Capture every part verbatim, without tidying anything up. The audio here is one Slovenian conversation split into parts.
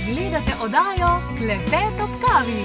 Gledate oddajo Klepet ob kavi.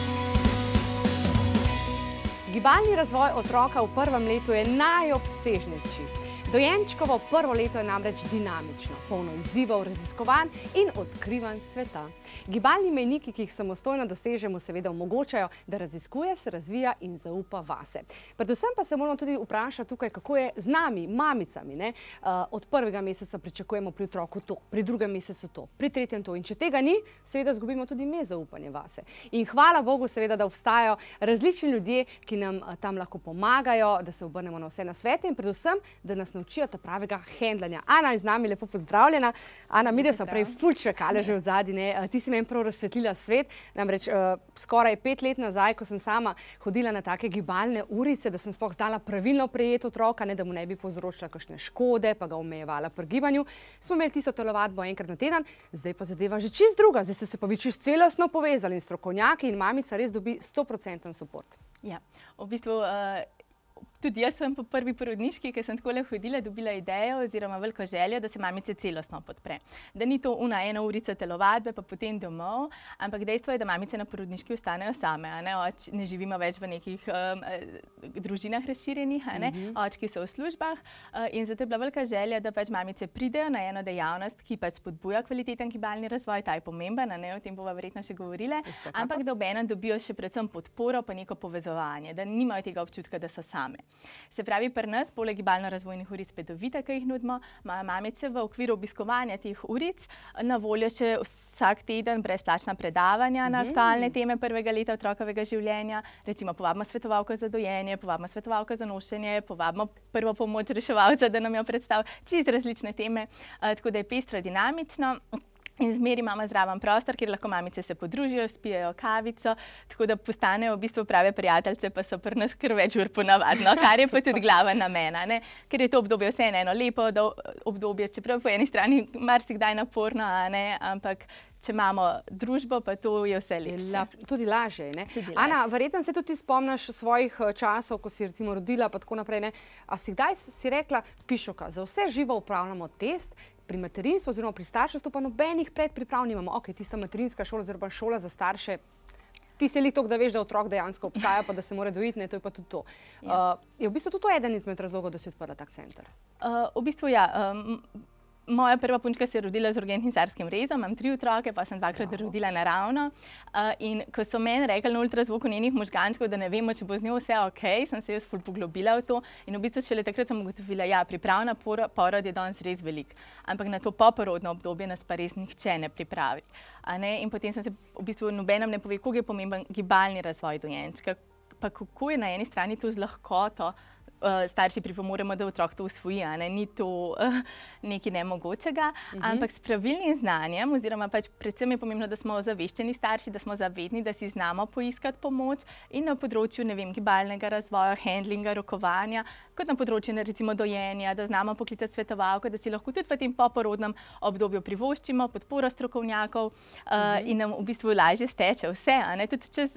Gibalni razvoj otroka v prvem letu je najobsežnejši. Dojenčkovo prvo leto je namreč dinamično, polno izzivov, raziskovanj in odkrivanj sveta. Gibalni mejniki, ki jih samostojno dosežemo, seveda omogočajo, da raziskuje, se razvija in zaupa vase. Predvsem pa se moramo tudi vprašati tukaj, kako je z nami, mamicami. Ne? Od prvega meseca pričakujemo pri otroku to, pri drugem mesecu to, pri tretjem to. In če tega ni, seveda izgubimo tudi mi zaupanje vase. In hvala Bogu, seveda, da obstajajo različni ljudje, ki nam tam lahko pomagajo, da se obrnemo na vse nasvete in predvsem, da nas naučijo ta pravega hendlanja. Ana je z nami, lepo pozdravljena. Ana, mi da so prej ful čvekale že v zadnji, ne? Ti si meni prav razsvetlila svet. Namreč uh, skoraj pet let nazaj, ko sem sama hodila na take gibalne urice, da sem sploh znala pravilno prejeti otroka, ne, da mu ne bi povzročila kakšne škode, pa ga omejevala pri gibanju, smo imeli tisto telovadbo enkrat na teden, zdaj pa zadeva že čist druga. Zdaj ste se pa vi čist celostno povezali in strokovnjaki in mamica res dobi sto procenten support. Ja, v bistvu uh... Tudi jaz sem po prvi porodniški, ki sem takole hodila, dobila idejo oziroma veliko željo, da se mamice celostno podpre. Da ni to una ena urica telovadbe, pa potem domov, ampak dejstvo je, da mamice na porodniški ostanejo same. A ne? Oč, ne živimo več v nekih um, družinah razširjenih, a ne? Mm-hmm. Očki so v službah uh, in zato je bila velika želja, da pač mamice pridejo na eno dejavnost, ki pač spodbuja kvaliteten gibalni razvoj, ta je pomemben, a ne? O tem bova verjetno še govorili, ampak da obenem dobijo še predvsem podporo pa neko povezovanje, da nimajo tega občutka, da so same. Se pravi, pri nas, poleg gibalno-razvojnih uric Pedovita, ki jih nudimo, imajo mamice v okviru obiskovanja teh uric na voljo še vsak teden brezplačna predavanja na aktualne teme prvega leta otrokovega življenja. Recimo, povabimo svetovalko za dojenje, povabimo svetovalko za nošenje, povabimo prvo pomoč reševalca, da nam jo predstavi, čist različne teme, tako da je pestro dinamično. In zmeri imamo zraven prostor, kjer lahko mamice se podružijo, spijejo kavico, tako da postanejo v bistvu prave prijateljce, pa so pri nas kar več ur ponavadno, kar je pa tudi glava namena, ne? Ker je to obdobje vseeno eno lepo obdobje, čeprav po eni strani marsikdaj naporno, a ne, ampak če imamo družbo, pa to je vse lepše. Tudi lažje, ne? Tudi Ana, lažje. verjetno se tudi spomniš svojih časov, ko si recimo rodila, pa tako naprej, ne? A si kdaj si rekla, Pišoka, za vse živo upravljamo test, pri materinstvu oziroma pri starševstvu pa nobenih predpriprav nimamo. Ok, tista materinska šola oziroma šola za starše, ti se li toliko, da veš, da otrok dejansko obstaja, pa da se mora dojiti, ne, to je pa tudi to. Uh, je v bistvu tudi to eden izmed razlogov, da si odprla tak center? Uh, v bistvu ja. Um, Moja prva punčka se je rodila z urgentnim carskim rezom, imam tri otroke, pa sem dvakrat wow. rodila naravno. Uh, in ko so meni rekli na ultrazvoku njenih možgančkov, da ne vemo, če bo z njo vse ok, sem se jaz ful poglobila v to. In v bistvu šele takrat sem ugotovila, ja, pripravna porod je danes res velik. Ampak na to poporodno obdobje nas pa res nihče ne pripravi. A ne? In potem sem se v bistvu nobenem ne pove, koliko je pomemben gibalni razvoj dojenčka, pa kako je na eni strani to z lahkoto, starši pripomoremo, da otrok to usvoji, a ne? Ni to uh, nekaj nemogočega, uh-huh. ampak s pravilnim znanjem, oziroma pač predvsem je pomembno, da smo ozaveščeni starši, da smo zavedni, da si znamo poiskati pomoč in na področju, ne vem, gibalnega razvoja, handlinga, rokovanja, kot na področju recimo dojenja, da znamo poklicati svetovalko, da si lahko tudi v tem poporodnem obdobju privoščimo podporo strokovnjakov uh, uh-huh. in nam v bistvu lažje steče vse, a ne? Tudi čez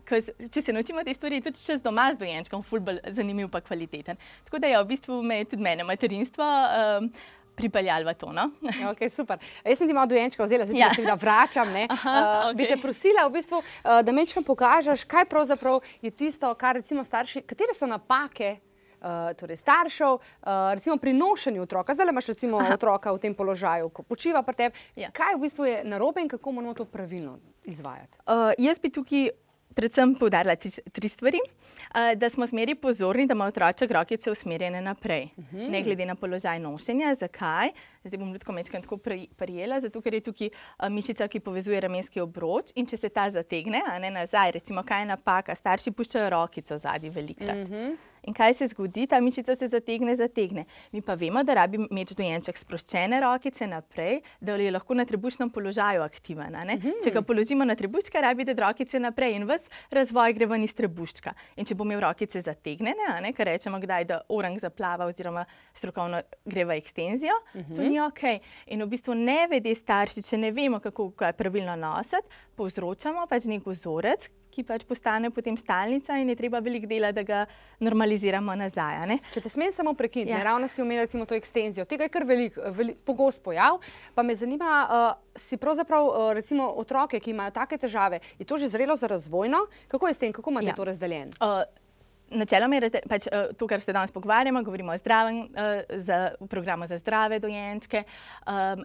Če se naučimo te stvari, tudi čez doma z dojenčkom, ful bolj zanimiv pa kvaliteten. Tako da je v bistvu me tudi mene materinstvo um, pripeljalo v to, no? Ok, super. Jaz sem ti malo dojenčka vzela, zdaj ti ja. se seveda vračam, ne? Aha, uh, okay. Bi te prosila v bistvu, uh, da mečkam pokažeš, kaj pravzaprav je tisto, kar recimo starši, katere so napake Uh, torej staršev, uh, recimo pri nošenju otroka. Zdaj imaš recimo Aha. otroka v tem položaju, ko počiva pri tebi. Ja. Kaj v bistvu je narobe in kako moramo to pravilno izvajati? Uh, jaz bi tukaj predvsem poudarila tri, tri stvari. Uh, da smo zmeri pozorni, da ima otroček rokice usmerjene naprej. Uh-huh. Ne glede na položaj nošenja. Zakaj? Zdaj bom ljudko mečkam tako prijela, zato ker je tukaj uh, mišica, ki povezuje ramenski obroč in če se ta zategne, a ne nazaj, recimo kaj je napaka, starši puščajo rokico zadaj velikrat. Uh-huh. In kaj se zgodi? Ta mišica se zategne, zategne. Mi pa vemo, da rabi imeti dojenček sproščene rokice naprej, da je lahko na trebušnem položaju aktiven. Mm-hmm. Če ga položimo na trebuščka, rabi da rokice naprej in ves razvoj gre ven iz trebuščka. In če bo imel rokice zategnene, a ne, kar rečemo kdaj, da orang zaplava oziroma strokovno gre v ekstenzijo, mm-hmm. to ni ok. In v bistvu ne vede starši, če ne vemo, kako pravilno nositi, povzročamo pač nek vzorec, ki pač postane potem stalnica in je treba veliko dela, da ga normaliziramo nazaj. A ne? Če te smem samo prekiniti, Ja. ne, ravno si omenila recimo to ekstenzijo, tega je kar velik, velik, pogost pojav, pa me zanima, uh, si pravzaprav uh, recimo otroke, ki imajo take težave, je to že zrelo za razvojno? Kako je s tem, kako imate Ja. to razdeljeno? Uh, Načeloma je razde, pač, uh, to, kar se danes pogovarjamo, govorimo o zdravem, uh, za, v programu za zdrave dojenčke. Um,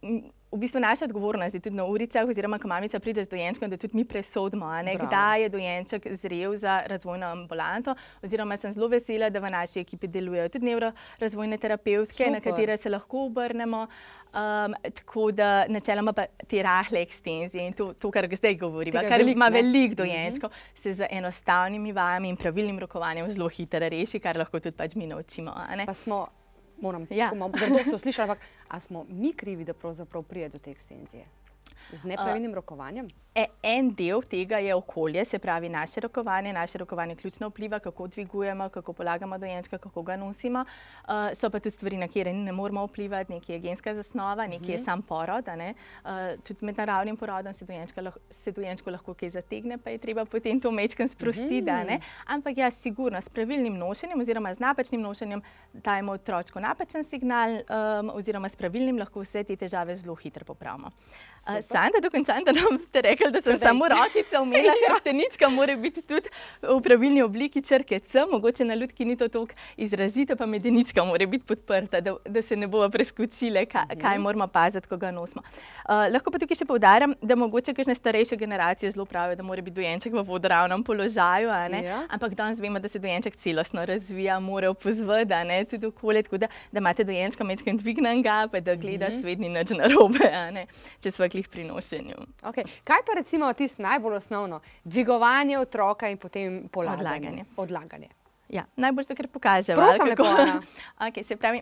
v bistvu naša odgovornost je tudi na uricah, oziroma ko mamica pride z dojenčkom, da tudi mi presodimo, a ne, kdaj je dojenček zrel za razvojno ambulanto, oziroma sem zelo vesela, da v naši ekipi delujejo tudi nevrorazvojne terapevtke, na katere se lahko obrnemo. Um, tako da načeloma pa te rahle ekstenzije in to, to kar zdaj govorimo, kar velik, ima ne? veliko dojenčkov, se z enostavnimi vajami in pravilnim rokovanjem zelo hitro reši, kar lahko tudi pač mi naučimo. A ne? Pa smo, moram, Ja. tako malo grdo so slišali, ampak a smo mi krivi, da pravzaprav pride do te ekstenzije? Z nepravilnim rokovanjem? E, en del tega je okolje, se pravi naše rokovanje. Naše rokovanje ključno vpliva, kako dvigujemo, kako polagamo dojenčka, kako ga nosimo. Uh, so pa tudi stvari, na kjer ne moramo vplivati, nekje je genska zasnova, nekje je sam porod. A ne? Uh, tudi med naravnim porodom se, lahko, se dojenčko lahko kaj zategne, pa je treba potem to mečkam sprostiti. Mm. Ampak ja, sigurno s pravilnim nošenjem oziroma z napačnim nošenjem dajemo otročku napačen signal, um, oziroma s pravilnim lahko vse te težave zelo hitro popravimo. Uh, Sam da dokončam, da nam te rekel, da sem Prodaj. samo rokica umela, hrbtenička mora biti tudi v pravilni obliki črke C, mogoče na lutki ni to toliko izrazito, pa medenička mora biti podprta, da, da se ne bomo preskočile, kaj, mm. kaj moramo paziti, ko ga nosimo. Uh, lahko pa tukaj še poudarjam, da mogoče kakšne starejše generacije zelo pravijo, da mora biti dojenček v vodoravnem položaju, a ne? Ja. Ampak danes vemo, da se dojenček celostno razvija, mora opozvati, a ne, tudi okolje, tako da, da imate dojenčka majčkeno dvignjenega, pa da gleda mm. svet ni nič narobe, a ne, če sva glih pri nošenju. Okay. Kaj pa recimo tisto najbolj osnovno? Dvigovanje otroka in potem polaganje. Odlaganje. Odlaganje. Ja, najbolj to, kar pokažemo. Prosim, lepo, Ana. Okay, se pravi,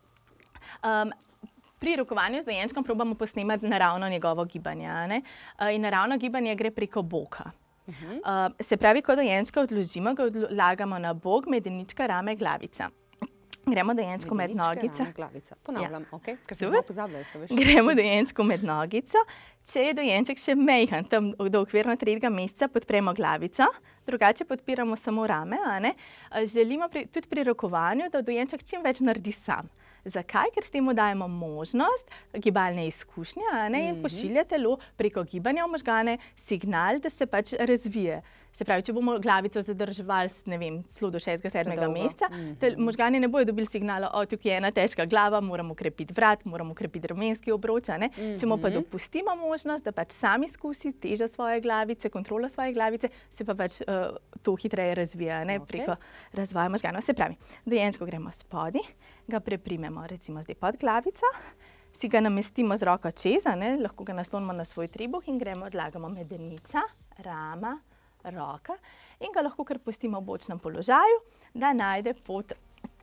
um, pri rokovanju z dojenčkom probamo posnemati naravno njegovo gibanje. A ne? Uh, in naravno gibanje gre preko boka. Uh -huh. uh, se pravi, ko dojenčka odložimo, ga odlagamo na bok, medenička, rame, glavica. Gremo dojenčku med nogico. Ponavljam, ja. Okay. Ker se zelo pozabljajo, to veš. Gremo dojenčku med nogico. Če je dojenček še mejhan, tam do okvirno tretjega meseca, podpremo glavico, drugače podpiramo samo rame. A ne? Želimo pri, tudi pri rokovanju, da dojenček čim več naredi sam. Zakaj? Ker s tem mu dajemo možnost gibalne izkušnje, a ne, in pošilja telo preko gibanja v možgane signal, da se pač razvije. Se pravi, če bomo glavico zadrževali, ne vem, celo do šestega, sedmega meseca, možgani ne bojo dobili signala, o, tukaj je ena težka glava, moramo krepiti vrat, moramo krepiti ramenski obroč, a ne. Če mu pa dopustimo možnost, da pač sam izkusi težo svoje glavice, kontrolo svoje glavice, se pa pač uh, to hitreje razvija, ne, preko razvoja možganov. Se pravi, dojenčko gremo spodaj, ga preprimemo recimo zdaj pod glavico, si ga namestimo z roko čez, a ne, lahko ga naslonimo na svoj trebuh in gremo, odlagamo medenica, rama, roka in ga lahko kar pustimo v bočnem položaju, da najde pot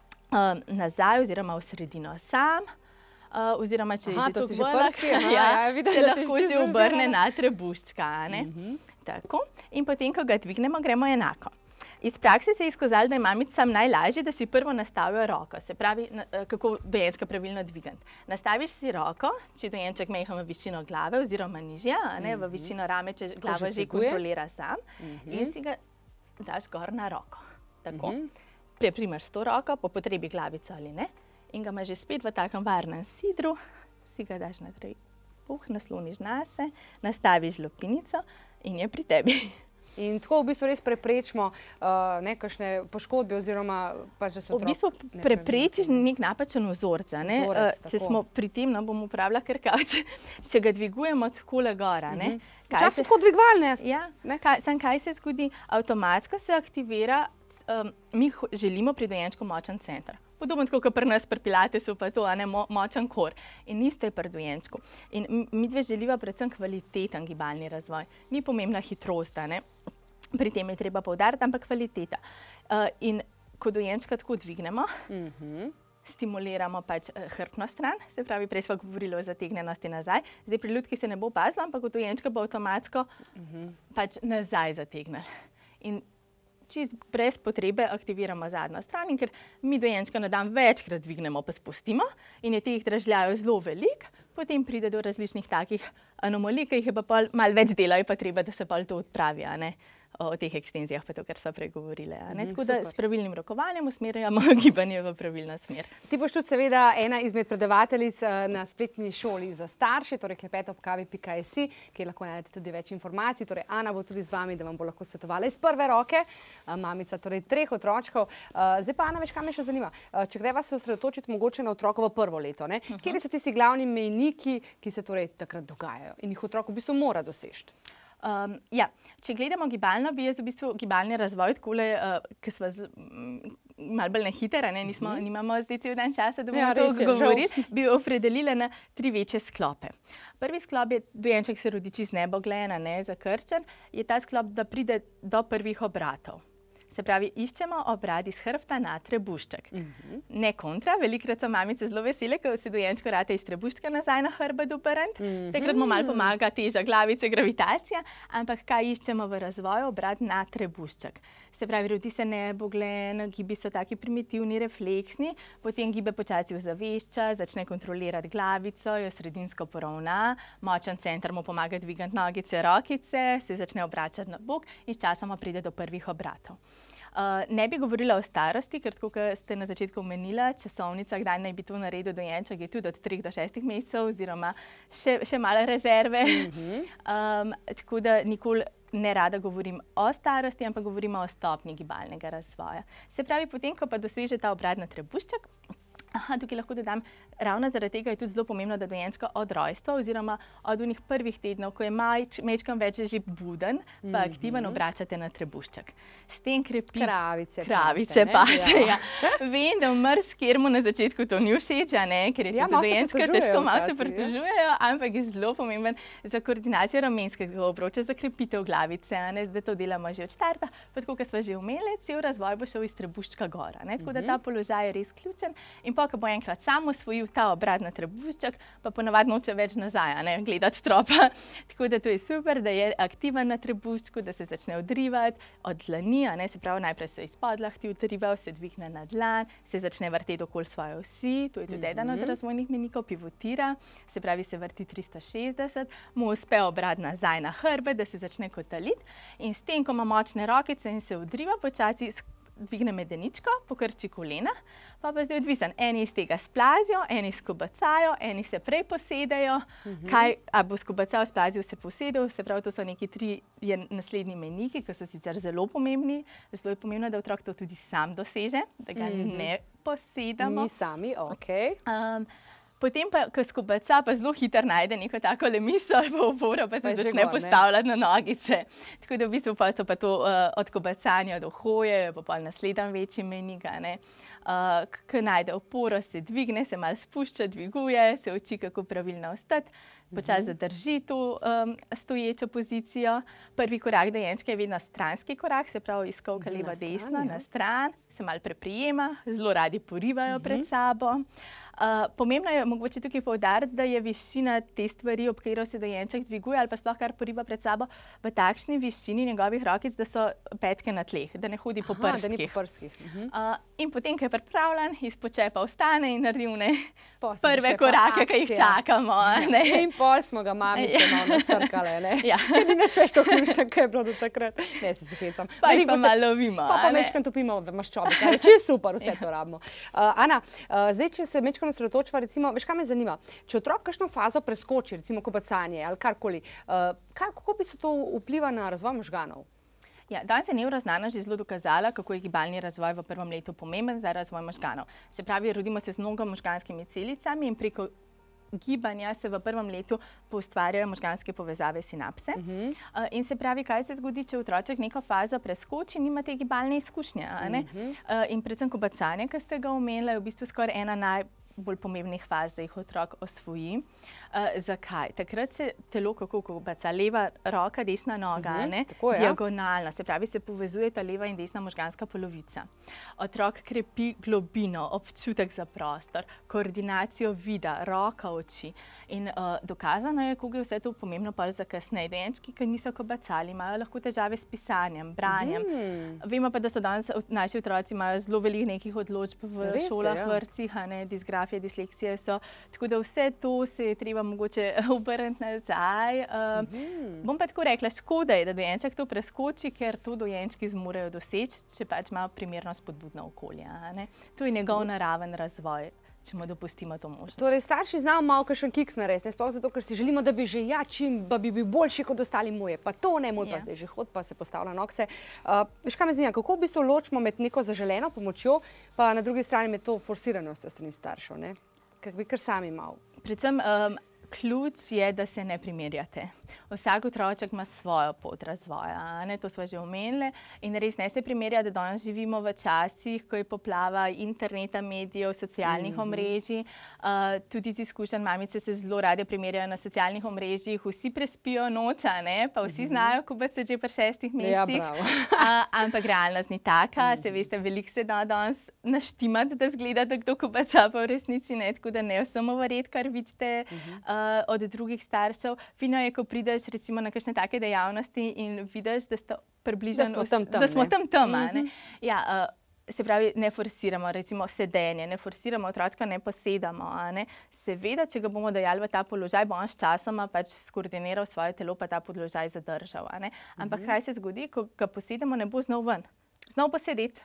um, nazaj oziroma v sredino sam, uh, oziroma če Aha, je že to to že prsti, aha, ja, ja, vidim, se da si lahko že se zvezala. obrne na trebuščka, a ne. Mhm. Tako. In potem, ko ga dvignemo, gremo enako. Iz prakse se je izkazalo, da je mamicam najlažje, da si prvo nastavijo roko, se pravi, kako dojenčka pravilno dvigati. Nastaviš si roko, če dojenček mejha v višino glave oziroma nižja, a ne, v višino rame, če glava že kontrolira sam, in si ga daš gor na roko. Tako. Preprimaš s to roko, po potrebi glavico ali ne, in ga imaš že spet v takem varnem sidru, si ga daš na trebuh, nasloniš nase, nastaviš lopinico in je pri tebi. In tako v bistvu res preprečimo uh, nekakšne poškodbe oziroma pač, da se otrok... V bistvu preprečiš nek napačen vzorec, ne? Vzorec, uh, če smo pri tem, no, bom uporabila krkavce, če ga dvigujemo takole gora, ne? Včasih tako dvigovalne. Ja, kaj, sam kaj se zgodi? Avtomatsko se aktivira, um, mi želimo pri dojenčku močen center. Podobno tako, kot pri nas pri pilatesu, pa to, a ne, mo močen kor. In isto je pri dojenčku. In mi dve želiva predvsem kvaliteten gibalni razvoj. Ni pomembna hitrost, a ne. Pri tem je treba poudariti, ampak kvaliteta. Uh, in ko dojenčka tako dvignemo, mm-hmm. stimuliramo pač hrbtno stran, se pravi, prej smo govorili o zategnenosti nazaj, zdaj pri lutki se ne bo pazila, ampak od dojenčka bo avtomatsko mm-hmm. pač nazaj zategnili. In čist brez potrebe aktiviramo zadnjo stran, in ker mi dojenčka na dan večkrat dvignemo pa spustimo in je teh dražljajev zelo veliko, potem pride do različnih takih anomalij, ki jih je pa pol malo več dela, je pa treba, da se pol to odpravi, a ne. o teh ekstenzijah, pa to, kar sva pregovorili. Mhm, Tako da super. s pravilnim rokovanjem usmerjamo gibanje v pravilno smer. Ti boš tudi seveda ena izmed predavateljic eh, na spletni šoli za starše, torej klepet ob kavi pika si, kjer lahko najdete tudi več informacij. Torej Ana bo tudi z vami, da vam bo lahko svetovala iz prve roke, eh, mamica torej treh otročkov. Eh, Zdaj pa, Ana, veš, kaj me še zanima? Eh, Če greva se osredotočiti mogoče na otrokovo prvo leto, ne? Kateri so tisti glavni mejniki, ki se torej takrat dogajajo in jih otrok v bistvu mora doseči? Um, ja, če gledamo gibalno, bi jaz v bistvu gibalni razvoj, takole, uh, ki smo malo bolj nehitera, ne, nismo, nimamo zdaj cel dan časa, da bomo Ja, to res je, žal. govorili, bi opredelila na tri večje sklope. Prvi sklop je dojenček se rodi čist neboglen, ne, zakrčen, je ta sklop, da pride do prvih obratov. Se pravi, iščemo obrat iz hrbta na trebušček. Ne kontra, velikokrat so mamice zelo vesele, ko se dojenčko rate iz trebuščka nazaj na hrbet obrniti. Takrat mu malo pomaga teža glavice, gravitacija, ampak kaj iščemo v razvoju? Obrat na trebušček. Se pravi, rodi se neboglen, gibi so taki primitivni, refleksni, potem gibe počasi ozavešča, začne kontrolirati glavico, jo sredinsko poravna, močen center mu pomaga dvigati nogice, rokice, se začne obračati na bok in sčasoma pride do prvih obratov. Uh, ne bi govorila o starosti, ker tako, kot ste na začetku omenila, časovnica, kdaj naj bi to naredil dojenček, je tudi od treh do šestih mesecev oziroma še, še malo rezerve. um, tako da nikoli ne rada govorim o starosti, ampak govorimo o stopnji gibalnega razvoja. Se pravi, potem, ko pa doseže ta obrat na trebušček, aha, tukaj lahko dodam, ravno zaradi tega je tudi zelo pomembno, da dojenčka od rojstva oziroma od unih prvih tednov, ko je majč, mečkam več že buden, pa aktiven, obračate na trebušček. S tem krepi Kravice, kravice pase. Ja. Vem, da marsikatero na začetku to ni všeč, a ne, ker je Ja, to malo se dojenčka pritožujejo težko, malo se včasih, ja. pritožujejo, ampak je zelo pomemben za koordinacijo ramenskega obroča, za krepitev glavice, a ne, da to delamo že od štarta, pa tako, kot smo že omenili, cel razvoj bo šel iz trebuščka gora, ne, tako da ta položaj je res ključen. In pa, ko bo enkrat sam osvojil ta obrat na trebušček, pa ponavadi noče več nazaj, a ne, gledati stropa. Tako da to je super, da je aktiven na trebuščku, da se začne odrivati od dlani, a ne, se pravi, najprej se iz podlahti odriva, se dvigne na dlan, se začne vrteti okoli svoje osi, to je tudi eden od razvojnih mejnikov, pivotira, se pravi, se vrti tristo šestdeset, mu uspe obrat nazaj na hrbet, da se začne kotaliti in s tem, ko ima močne rokice in se odriva, počasi dvigne medeničko, pokrči kolena, pa pa zdaj odvisen. Eni iz tega splazijo, eni skobacajo, eni se prej posedejo. Kaj, a bo skobacal, splazil, se posedel, se pravi, to so neki tri naslednji mejniki, ki so sicer zelo pomembni. Zelo je pomembno, da otrok to tudi sam doseže, da ga ne posedamo. Mi sami, okej. Um, Potem pa, ko skobaca, pa zelo hitro najde neko tako misel ali pa oporo, pa se Pa je že začne gor, ne? postavljati na nogice. Tako da v bistvu pa so pa to uh, od kobacanja do hoje, pa pol naslednji večji mejnik, a ne. Uh, ko najde oporo, se dvigne, se malo spušča, dviguje, se uči, kako pravilno ostati, počasi zadrži to um, stoječo pozicijo. Prvi korak dojenčka je vedno stranski korak, se pravi izkovka leva, desna, na stran, se malo preprijema, zelo radi porivajo pred sabo. Uh, pomembno je mogoče tukaj poudariti, da je višina te stvari, ob katero se dojenček dviguje ali pa sploh kar poriva pred sabo, v takšni višini njegovih rokic, da so petke na tleh, da ne hodi po Aha, da ni prskih. po prskih. Uh, in potem, ko je pripravljen, iz počepa vstane in naredi one Pol se prve začne pa korake, ki jih akcija. čakamo. a ne. In pol smo ga mamice malo nasrkale, ne? Ja. Ker ni nič več to ključno, kaj je bilo do takrat. Ne, se zahecam. Pa jih Veliko pa boste- malo lovimo. Pa a pa ne. mečkam topimo v maščobi, kar je čisto super, vse to rabimo. Uh, Ana, uh, zdaj, če se mečkam osredotočiva, recimo, veš, kaj me zanima? Če otrok kakšno fazo preskoči, recimo kobacanje ali karkoli, uh, kaj, kako bi se to vpliva na razvoj možganov? Ja, danes je nevroznanost že zelo dokazala, kako je gibalni razvoj v prvem letu pomemben za razvoj možganov. Se pravi, rodimo se z mnogo možganskimi celicami in preko gibanja se v prvem letu poustvarjajo možganske povezave, sinapse. Uh, in se pravi, kaj se zgodi, če otroček neko fazo preskoči, nima te gibalne izkušnje. A ne? Uh, in predvsem kobacanje, ki ste ga omenili, je v bistvu skoraj ena najbolj pomembnih faz, da jih otrok osvoji. Uh, zakaj? Takrat se telo kako kobaca, leva roka, desna noga, Mhm, ne? tako je, ja. Diagonalno, se pravi, se povezujeta leva in desna možganska polovica. Otrok krepi globino, občutek za prostor, koordinacijo vida, roka, oči. In uh, dokazano je, kako je vse to pomembno pa za kasneje. Dojenčki, ki niso kobacali, imajo lahko težave s pisanjem, branjem. Mm. Vemo pa, da so danes naši otroci imajo zelo veliko nekih odločb v Res je, šolah, ja. vrtcih, a ne, disgrafija ortografije, disleksije so. Tako da vse to se je treba mogoče obrniti nazaj. Uh, mm-hmm. Bom pa tako rekla, škoda je, da dojenček to preskoči, ker to dojenčki zmorejo doseči, če pač ima primerno spodbudno okolje. Ne? To je njegov naraven razvoj, če mu dopustimo to možnost. Torej, starši znamo malo kakšen kiks narediti, sploh zato, ker si želimo, da bi že ja, čim bi bil boljši kot ostali moje, pa to ne, moj pa zdaj že hod, pa se postavlja nokce. Uh, veš, kaj me zanima, kako v bistvu ločimo med neko zaželeno pomočjo, pa na drugi strani med to forsiranostjo strani staršev, ne? Kak bi kar sami malo. Predvsem um, ključ je, da se ne primerjate. Vsak otroček ima svojo pot razvoja, ne? To smo že omenili. In res ne se primerja, da danes živimo v časih, ko je poplava interneta, medijev, socialnih mm-hmm. omrežij. Uh, tudi iz izkušenj mamice se zelo rade primerjajo na socialnih omrežjih. Vsi prespijo noča, ne? Pa vsi mm-hmm. znajo kubati se že pri šestih mesecih. Ja, uh, ampak realnost ni taka. Mm-hmm. Se veste, veliko se da danes naštimati, da zgleda, da kdo kubaca, pa v resnici ne. Tako da ne samo verjeti, kar vidite mm-hmm. uh, od drugih staršev. Fino je, ko prideš recimo na kakšne take dejavnosti in vidiš, da sta približno, da smo tam tam, da smo tam, tam mm-hmm. ne. Ja, uh, se pravi, ne forsiramo, recimo sedenje, ne forsiramo otročka, ne posedamo, a ne. Seveda, če ga bomo dajali v ta položaj, bo on s časoma pač skoordiniral svoje telo, pa ta položaj zadržal, a ne. Ampak mm-hmm. kaj se zgodi, ko ga posedamo, ne bo znal ven. Znal posedeti.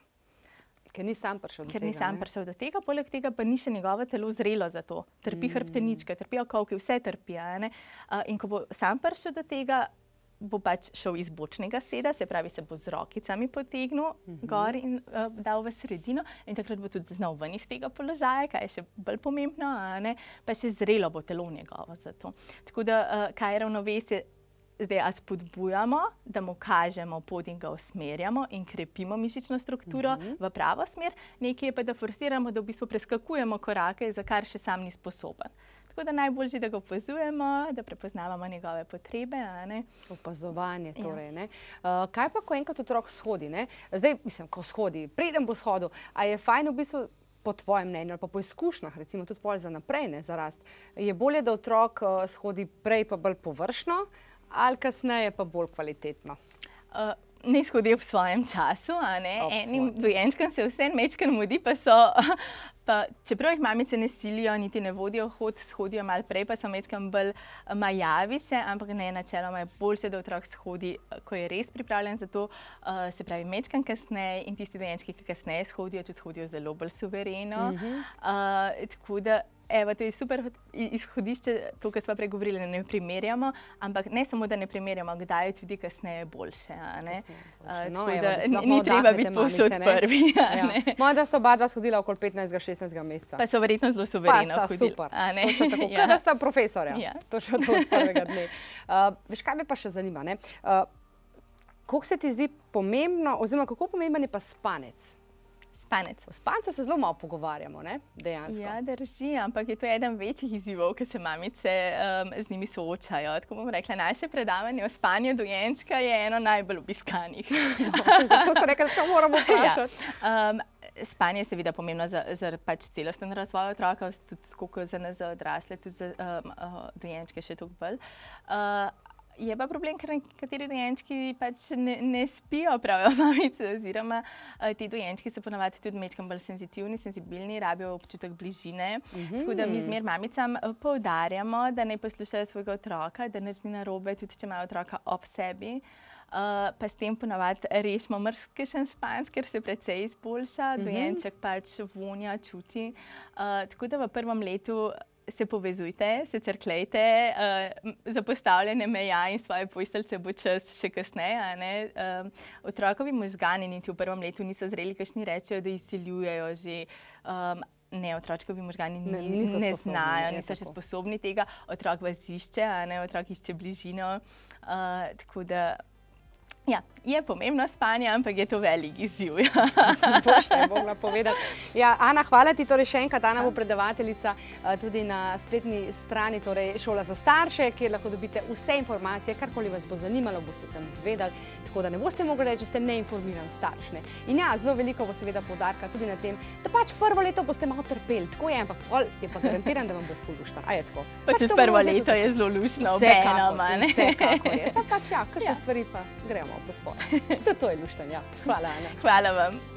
Ker ni sam prišel do Ker tega. Ker ni sam prišel do tega, poleg tega pa ni še njegovo telo zrelo za to. Trpi mm. hrbteničke, trpijo kolki, vse trpi. Ne? Uh, in ko bo sam prišel do tega, bo pač šel iz bočnega seda, se pravi, se bo z rokicami potegnil mm-hmm. gor in uh, dal v sredino in takrat bo tudi znal ven iz tega položaja, kaj je še bolj pomembno, a ne? Pa še zrelo bo telo njegovo za to. Tako da, uh, kaj je ravnovesje? Zdaj, a spodbujamo, da mu kažemo pot in ga usmerjamo in krepimo mišično strukturo mm-hmm. v pravo smer, nekaj je pa, da forsiramo, da v bistvu preskakujemo korake, za kar še sam ni sposoben. Tako da najboljše, da ga opazujemo, da prepoznavamo njegove potrebe. A ne? Opazovanje torej. Ja. Ne? Uh, kaj pa, ko enkrat otrok shodi? Ne? Zdaj, mislim, ko shodi, preden bo shodil, a je fajn v bistvu po tvojem mnenju ali pa po izkušnjah, recimo tudi pol za naprej, ne, za rast, je bolje, da otrok uh, shodi prej pa bolj površno, ali kasneje pa bolj kvalitetno? Uh, ne shodi ob svojem času, a ne? Enim dojenčkom se vse mečkam mudi, pa so, pa, čeprav jih mamice ne silijo, niti ne vodijo hod, shodijo malo prej, pa so mečkam bolj majavi se, ampak ne, načeloma je boljše, da otrok shodi, ko je res pripravljen za to, uh, se pravi mečkam kasneje in tisti dojenčki, ki kasneje shodijo, tudi shodijo zelo bolj suvereno. Mm-hmm. uh, tako da, Evo, to je super izhodišče, to, kar smo pregovorili, ne primerjamo, ampak ne samo, da ne primerjamo, kdaj je tudi kasneje boljše. No, ni treba biti povsod prvi. Ja. Moja, da sta oba dva shodila okoli petnajstega šestnajstega meseca. Pa so verjetno zelo suvereno hodila. Pa sta hodil, super. Točno tako, ja. Kaj da sta profesorja. Ja. Točno to od prvega dne. Uh, veš, kaj me pa še zanima, ne? Uh, koliko se ti zdi pomembno, oziroma kako pomemben je pa spanec? Spanec. O spancu se zelo malo pogovarjamo, ne? Dejansko. Ja, drži, ampak je to eden večjih izzivov, ki se mamice um, z njimi soočajo. Tako bom rekla, naše predavanje o spanju dojenčka je eno najbolj obiskanih. No, zato se rekla, da moramo vprašati. Ja. Um, spanje je seveda pomembno za, za pač celosten razvoj otroka, tudi skoliko za nas, za odrasle, tudi za um, uh, dojenčke še toliko bolj. Uh, Je pa problem, ker nekateri dojenčki pač ne, ne spijo, pravijo mamice, oziroma uh, ti dojenčki so ponavadi tudi mečkam bolj senzitivni, senzibilni, rabijo občutek bližine. Mm-hmm. Tako da mi zmer mamicam poudarjamo, da ne poslušajo svojega otroka, da nič ni narobe, tudi če imajo otroka ob sebi. Uh, pa s tem ponavadi rešimo mrzkešen spanc, ker se precej izboljša, mm-hmm. dojenček pač vonja, čuti. Uh, tako da v prvem letu se povezujte, se crklejte, uh, za postavljanje meja in svoje posteljice bo čas še kasneje. A ne? Uh, otrokovi možgani niti v prvem letu niso zreli, kakšni rečejo, da izsiljujejo že. Um, Ne, otročkovi možgani ni, ne, niso ne sposobni, znajo, niso tako. Še sposobni tega. Otrok vas išče, a ne, otrok išče bližino. Uh, tako da, ja, je pomembno spanje, ampak je to velik izziv. Boš ne mogla povedati. Ja, Ana, hvala ti torej še enkrat. Ana bo predavateljica tudi na spletni strani, torej Šola za starše, kjer lahko dobite vse informacije, karkoli vas bo zanimalo, boste tam zvedali. Tako da ne boste mogli reči, da ste neinformiran starš. Ne? In ja, zelo veliko bo seveda poudarka tudi na tem, da pač prvo leto boste malo trpeli. Tako je, ampak pol je pa garantiran, da vam bo ful luštan. A je tako? Pa tudi prvo leto je zelo luštno, obenem, a ne? Vsekakor je. Zdaj pač ja, kakšne stvari pa gremo po svoje. To je luštanja. Hvala, Ana. Hvala vam.